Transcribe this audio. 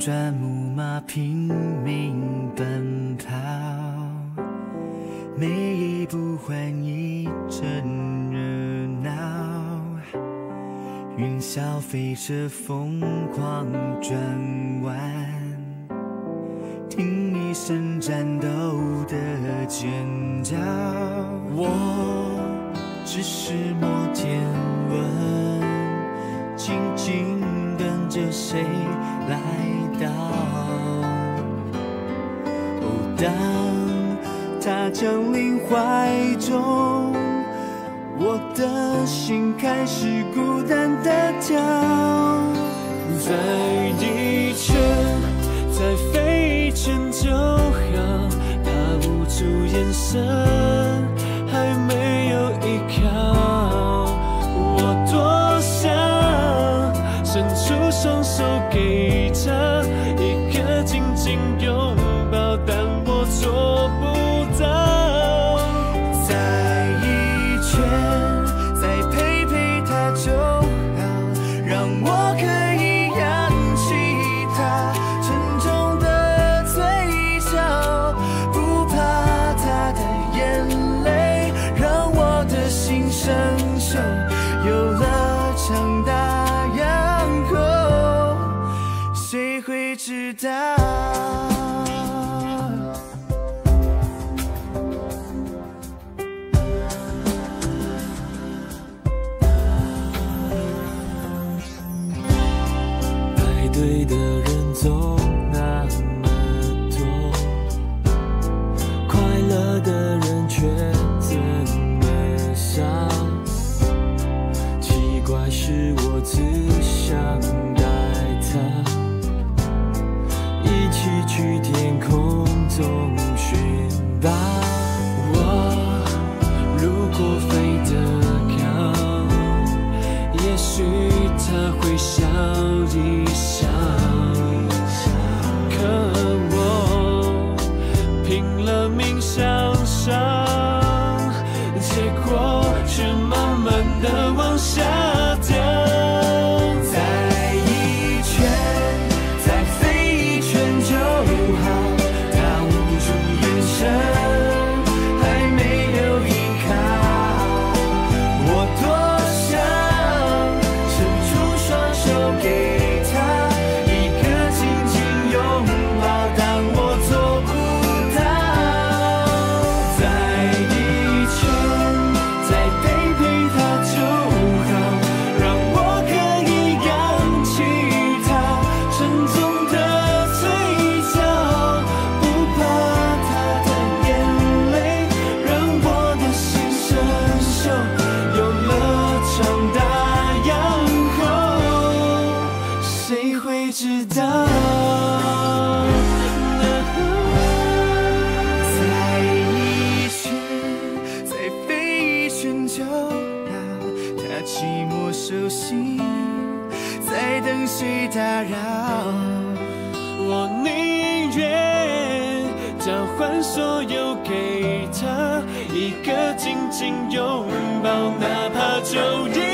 转木马拼命奔跑，每一步换一阵热闹，云霄飞车疯狂转弯，听一声战斗的尖叫。我只是摩天轮，静静等着谁来到。哦，当他降临怀中，我的心开始孤单的跳。再一圈，再飞一圈就好，他捂住眼神，还没有依靠。我多想伸出双手给他一个紧紧拥抱，但我做不到。再一圈，再陪陪他就好，让我可以扬起他沉重的嘴角，不怕他的眼泪让我的心生锈，有了长大伤口，谁会知道？排队的人总那么多，快乐的人却这么少。奇怪是我只想带他一起去天空中寻宝。我如果飞得高，也许他会笑一笑。可我拼了命向上，结果却慢慢地往下掉。再一圈，再飞一圈就好，他捂住眼神，还没有依靠。我多想伸出双手给他一个紧紧拥抱，但我做不到。再一圈，再陪陪他就好，让我可以扬起他沉重的嘴角，不怕他的眼泪让我的心生锈，有了长大样后，谁会知道？再一圈，再飞一圈就好，他寂寞手心，在等谁打扰。我宁愿交换所有给他一个紧紧拥抱，哪怕就一